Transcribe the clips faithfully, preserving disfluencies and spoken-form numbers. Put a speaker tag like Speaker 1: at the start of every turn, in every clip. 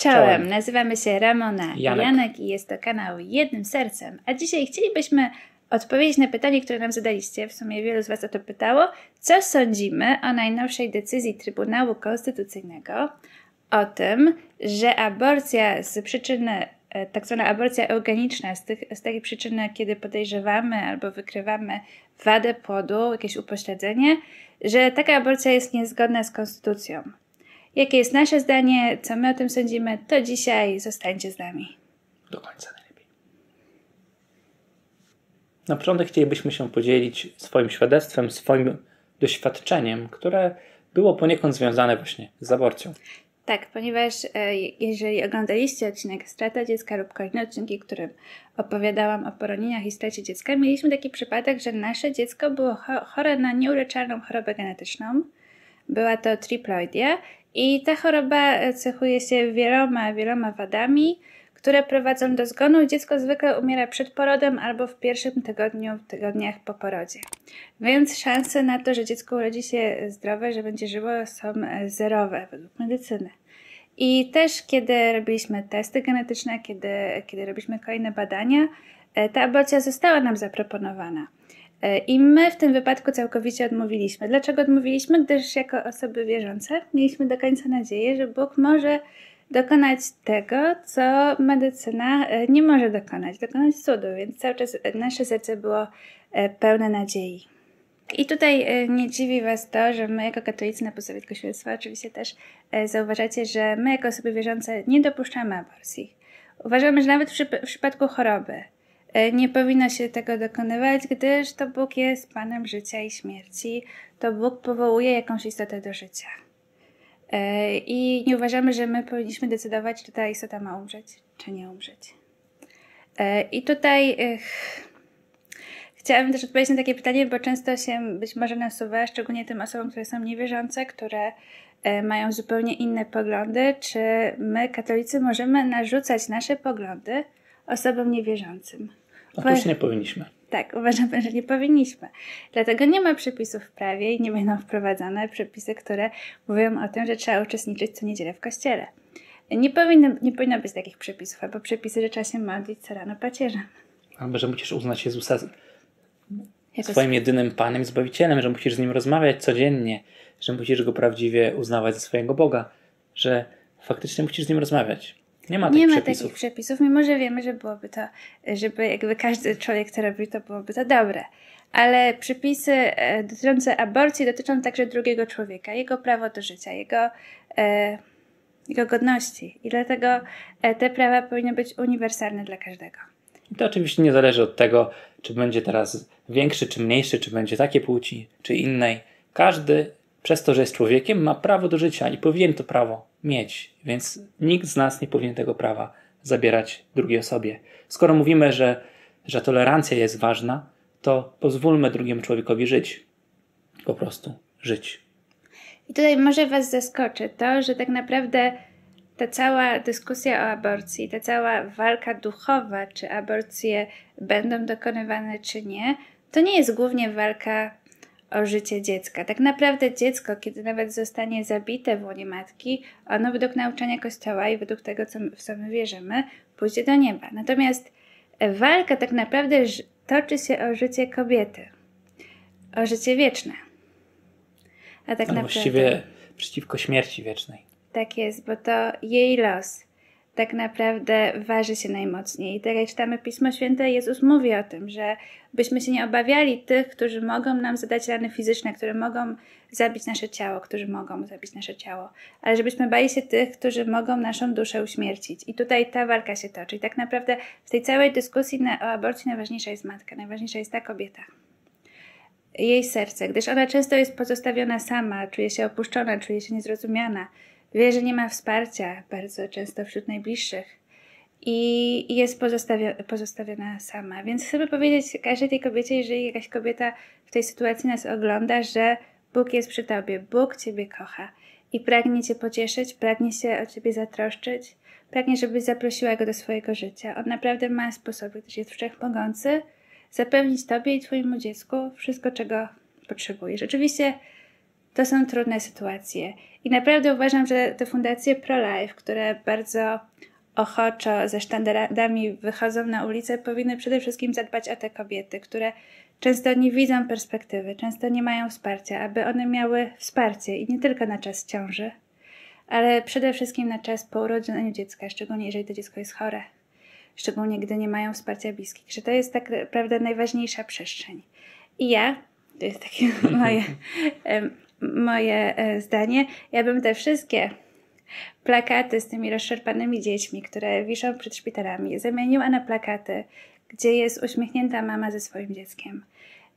Speaker 1: Czołem. Czołem, nazywamy się Ramona i
Speaker 2: Janek.
Speaker 1: Janek i jest to kanał Jednym Sercem. A dzisiaj chcielibyśmy odpowiedzieć na pytanie, które nam zadaliście. W sumie wielu z Was o to pytało. Co sądzimy o najnowszej decyzji Trybunału Konstytucyjnego o tym, że aborcja z przyczyny, tak zwana aborcja eugeniczna, z, tych, z takiej przyczyny, kiedy podejrzewamy albo wykrywamy wadę płodu, jakieś upośledzenie, że taka aborcja jest niezgodna z konstytucją. Jakie jest nasze zdanie, co my o tym sądzimy, to dzisiaj zostańcie z nami.
Speaker 2: Do końca najlepiej. Na początek chcielibyśmy się podzielić swoim świadectwem, swoim doświadczeniem, które było poniekąd związane właśnie z aborcją.
Speaker 1: Tak, ponieważ e, jeżeli oglądaliście odcinek Strata dziecka lub kolejne odcinki, w którym opowiadałam o poronieniach i stracie dziecka, mieliśmy taki przypadek, że nasze dziecko było cho- chore na nieuleczalną chorobę genetyczną. Była to triploidia i ta choroba cechuje się wieloma, wieloma wadami, które prowadzą do zgonu. Dziecko zwykle umiera przed porodem albo w pierwszym tygodniu, tygodniach po porodzie. Więc szanse na to, że dziecko urodzi się zdrowe, że będzie żyło, są zerowe według medycyny. I też kiedy robiliśmy testy genetyczne, kiedy, kiedy robiliśmy kolejne badania, ta aborcja została nam zaproponowana. I my w tym wypadku całkowicie odmówiliśmy. Dlaczego odmówiliśmy? Gdyż jako osoby wierzące mieliśmy do końca nadzieję, że Bóg może dokonać tego, co medycyna nie może dokonać, dokonać cudu, więc cały czas nasze serce było pełne nadziei. I tutaj nie dziwi Was to, że my jako katolicy na podstawie tego świadectwa oczywiście też zauważacie, że my jako osoby wierzące nie dopuszczamy aborcji. Uważamy, że nawet w, przyp- w przypadku choroby nie powinno się tego dokonywać, gdyż to Bóg jest Panem życia i śmierci. To Bóg powołuje jakąś istotę do życia. I nie uważamy, że my powinniśmy decydować, czy ta istota ma umrzeć, czy nie umrzeć. I tutaj chciałabym też odpowiedzieć na takie pytanie, bo często się być może nasuwa, szczególnie tym osobom, które są niewierzące, które mają zupełnie inne poglądy, czy my, katolicy, możemy narzucać nasze poglądy osobom niewierzącym.
Speaker 2: Otóż nie powinniśmy.
Speaker 1: Tak, uważamy, że nie powinniśmy. Dlatego nie ma przepisów w prawie i nie będą wprowadzane przepisy, które mówią o tym, że trzeba uczestniczyć co niedzielę w kościele. Nie powinno, nie powinno być takich przepisów, albo przepisy, że trzeba się modlić co rano pacierzem.
Speaker 2: Albo, że musisz uznać Jezusa
Speaker 1: Jako
Speaker 2: swoim jedynym Panem i Zbawicielem, że musisz z Nim rozmawiać codziennie, że musisz Go prawdziwie uznawać za swojego Boga, że faktycznie musisz z Nim rozmawiać. Nie ma,
Speaker 1: nie ma
Speaker 2: przepisów.
Speaker 1: takich przepisów, mimo że wiemy, że byłoby to, żeby jakby każdy człowiek to robił, to byłoby to dobre. Ale przepisy dotyczące aborcji dotyczą także drugiego człowieka, jego prawo do życia, jego, e, jego godności. I dlatego te prawa powinny być uniwersalne dla każdego.
Speaker 2: I to oczywiście nie zależy od tego, czy będzie teraz większy, czy mniejszy, czy będzie takiej płci, czy innej. Każdy przez to, że jest człowiekiem, ma prawo do życia i powinien to prawo mieć, więc nikt z nas nie powinien tego prawa zabierać drugiej osobie. Skoro mówimy, że, że tolerancja jest ważna, to pozwólmy drugiemu człowiekowi żyć. Po prostu żyć.
Speaker 1: I tutaj może Was zaskoczy to, że tak naprawdę ta cała dyskusja o aborcji, ta cała walka duchowa, czy aborcje będą dokonywane, czy nie, to nie jest głównie walka o życie dziecka. Tak naprawdę dziecko, kiedy nawet zostanie zabite w łonie matki, ono według nauczania Kościoła i według tego, co, w co my wierzymy, pójdzie do nieba. Natomiast walka tak naprawdę toczy się o życie kobiety. O życie wieczne. A tak
Speaker 2: no
Speaker 1: naprawdę...
Speaker 2: Właściwie przeciwko śmierci wiecznej.
Speaker 1: Tak jest, bo to jej los tak naprawdę waży się najmocniej. I tak jak czytamy Pismo Święte, Jezus mówi o tym, że byśmy się nie obawiali tych, którzy mogą nam zadać rany fizyczne, które mogą zabić nasze ciało, którzy mogą zabić nasze ciało, ale żebyśmy bali się tych, którzy mogą naszą duszę uśmiercić. I tutaj ta walka się toczy. I tak naprawdę w tej całej dyskusji na, o aborcji najważniejsza jest matka, najważniejsza jest ta kobieta. Jej serce, gdyż ona często jest pozostawiona sama, czuje się opuszczona, czuje się niezrozumiana. Wie, że nie ma wsparcia bardzo często wśród najbliższych i jest pozostawiona, pozostawiona sama. Więc chcę powiedzieć każdej tej kobiecie, jeżeli jakaś kobieta w tej sytuacji nas ogląda, że Bóg jest przy Tobie, Bóg Ciebie kocha i pragnie Cię pocieszyć, pragnie się o Ciebie zatroszczyć, pragnie, żebyś zaprosiła Go do swojego życia. On naprawdę ma sposoby, gdyż jest wszechmogący, zapewnić Tobie i Twojemu dziecku wszystko, czego potrzebujesz. Oczywiście to są trudne sytuacje. I naprawdę uważam, że te fundacje pro-life, które bardzo ochoczo ze sztandarami wychodzą na ulicę, powinny przede wszystkim zadbać o te kobiety, które często nie widzą perspektywy, często nie mają wsparcia, aby one miały wsparcie i nie tylko na czas ciąży, ale przede wszystkim na czas po urodzeniu dziecka, szczególnie jeżeli to dziecko jest chore, szczególnie gdy nie mają wsparcia bliskich, że to jest tak naprawdę najważniejsza przestrzeń. I ja, to jest takie moje, moje zdanie, ja bym te wszystkie plakaty z tymi rozszarpanymi dziećmi, które wiszą przed szpitalami, zamieniła na plakaty, gdzie jest uśmiechnięta mama ze swoim dzieckiem.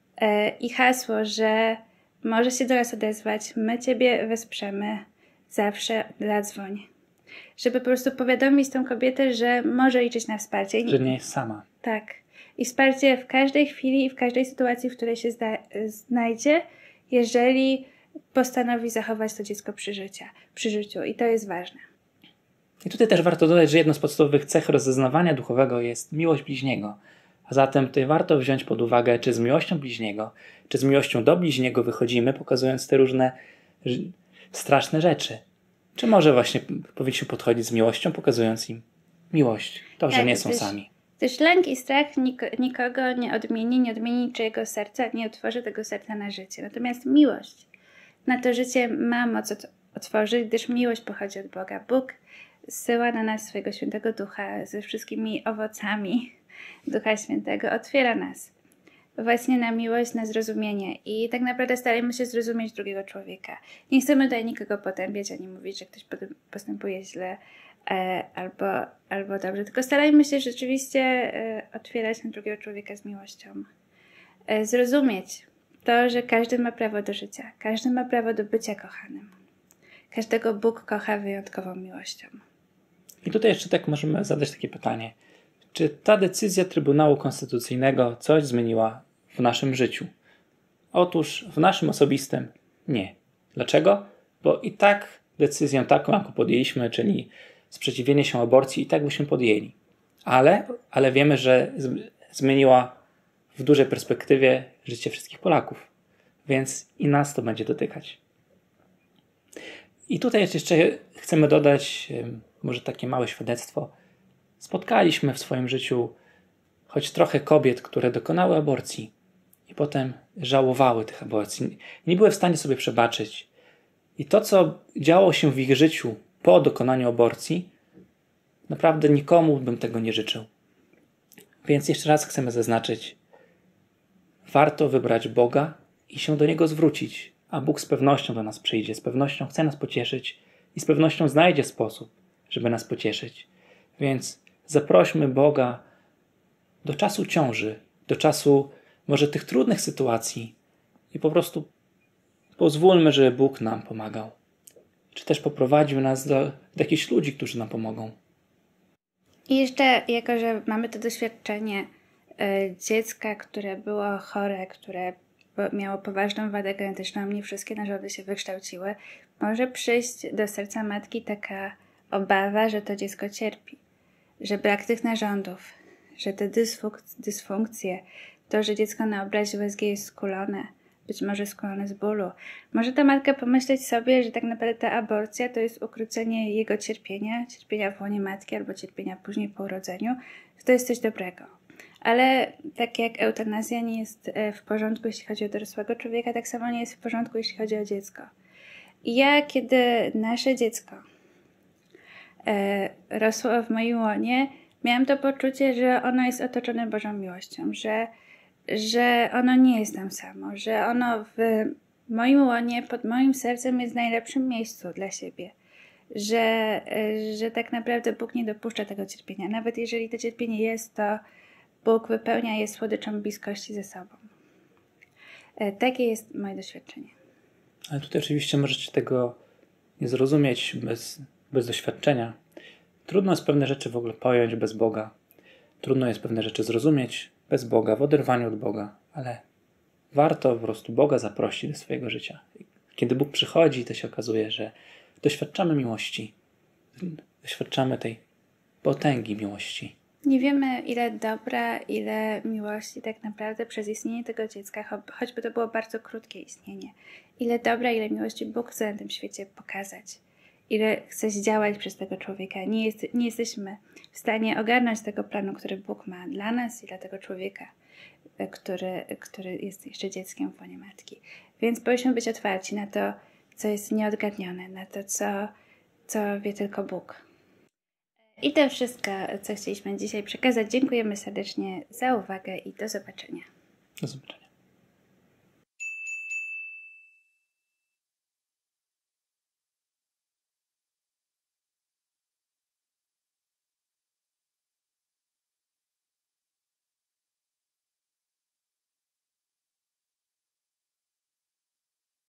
Speaker 1: I hasło, że może się do nas odezwać, my Ciebie wesprzemy, zawsze zadzwoń. Żeby po prostu powiadomić tą kobietę, że może liczyć na wsparcie.
Speaker 2: Że nie jest sama.
Speaker 1: Tak. I wsparcie w każdej chwili i w każdej sytuacji, w której się zda- znajdzie, jeżeli postanowi zachować to dziecko przy, życia, przy życiu. I to jest ważne.
Speaker 2: I tutaj też warto dodać, że jedną z podstawowych cech rozeznawania duchowego jest miłość bliźniego. A zatem tutaj warto wziąć pod uwagę, czy z miłością bliźniego, czy z miłością do bliźniego wychodzimy, pokazując te różne straszne rzeczy. Czy może właśnie powinniśmy podchodzić z miłością, pokazując im miłość, to, że
Speaker 1: tak,
Speaker 2: nie są
Speaker 1: też,
Speaker 2: sami.
Speaker 1: Też lęk i strach nik- nikogo nie odmieni, nie odmieni czyjego serca, nie otworzy tego serca na życie. Natomiast miłość na to życie ma moc od- otworzyć, gdyż miłość pochodzi od Boga. Bóg zsyła na nas swojego Świętego Ducha ze wszystkimi owocami Ducha Świętego, otwiera nas właśnie na miłość, na zrozumienie i tak naprawdę starajmy się zrozumieć drugiego człowieka. Nie chcemy tutaj nikogo potępiać, ani mówić, że ktoś postępuje źle e, albo, albo dobrze, tylko starajmy się rzeczywiście e, otwierać na drugiego człowieka z miłością. E, zrozumieć to, że każdy ma prawo do życia, każdy ma prawo do bycia kochanym. Każdego Bóg kocha wyjątkową miłością.
Speaker 2: I tutaj jeszcze tak możemy zadać takie pytanie. Czy ta decyzja Trybunału Konstytucyjnego coś zmieniła w naszym życiu? Otóż w naszym osobistym nie. Dlaczego? Bo i tak decyzję taką, jaką podjęliśmy, czyli sprzeciwienie się aborcji, i tak byśmy podjęli. Ale, ale wiemy, że zmieniła w dużej perspektywie życie wszystkich Polaków. Więc i nas to będzie dotykać. I tutaj jeszcze chcemy dodać może takie małe świadectwo. Spotkaliśmy w swoim życiu choć trochę kobiet, które dokonały aborcji i potem żałowały tych aborcji. Nie były w stanie sobie przebaczyć. I to, co działo się w ich życiu po dokonaniu aborcji, naprawdę nikomu bym tego nie życzył. Więc jeszcze raz chcemy zaznaczyć, warto wybrać Boga i się do Niego zwrócić, a Bóg z pewnością do nas przyjdzie, z pewnością chce nas pocieszyć i z pewnością znajdzie sposób, żeby nas pocieszyć. Więc zaprośmy Boga do czasu ciąży, do czasu może tych trudnych sytuacji i po prostu pozwólmy, żeby Bóg nam pomagał. Czy też poprowadził nas do, do jakichś ludzi, którzy nam pomogą.
Speaker 1: I jeszcze, jako że mamy to doświadczenie y, dziecka, które było chore, które miało poważną wadę genetyczną, nie wszystkie narządy się wykształciły, może przyjść do serca matki taka obawa, że to dziecko cierpi, że brak tych narządów, że te dysfunk- dysfunkcje, to, że dziecko na obrazie U S G jest skulone, być może skulone z bólu. Może ta matka pomyśleć sobie, że tak naprawdę ta aborcja to jest ukrócenie jego cierpienia, cierpienia w łonie matki albo cierpienia później po urodzeniu, że to jest coś dobrego. Ale tak jak eutanazja nie jest w porządku, jeśli chodzi o dorosłego człowieka, tak samo nie jest w porządku, jeśli chodzi o dziecko. I ja, kiedy nasze dziecko e, rosło w moim łonie, miałam to poczucie, że ono jest otoczone Bożą miłością, że, że ono nie jest tam samo, że ono w moim łonie, pod moim sercem jest w najlepszym miejscu dla siebie, że, że tak naprawdę Bóg nie dopuszcza tego cierpienia. Nawet jeżeli to cierpienie jest, to Bóg wypełnia je słodyczą bliskości ze sobą. Takie jest moje doświadczenie.
Speaker 2: Ale tutaj oczywiście możecie tego nie zrozumieć bez, bez doświadczenia. Trudno jest pewne rzeczy w ogóle pojąć bez Boga. Trudno jest pewne rzeczy zrozumieć bez Boga, w oderwaniu od Boga, ale warto po prostu Boga zaprosić do swojego życia. Kiedy Bóg przychodzi, to się okazuje, że doświadczamy miłości. Doświadczamy tej potęgi miłości.
Speaker 1: Nie wiemy, ile dobra, ile miłości tak naprawdę przez istnienie tego dziecka, cho- choćby to było bardzo krótkie istnienie, ile dobra, ile miłości Bóg chce na tym świecie pokazać, ile chce zdziałać przez tego człowieka. Nie, jest, nie jesteśmy w stanie ogarnąć tego planu, który Bóg ma dla nas i dla tego człowieka, który, który jest jeszcze dzieckiem w łonie matki. Więc powinniśmy być otwarci na to, co jest nieodgadnione, na to, co, co wie tylko Bóg. I to wszystko, co chcieliśmy dzisiaj przekazać. Dziękujemy serdecznie za uwagę i do zobaczenia.
Speaker 2: Do zobaczenia.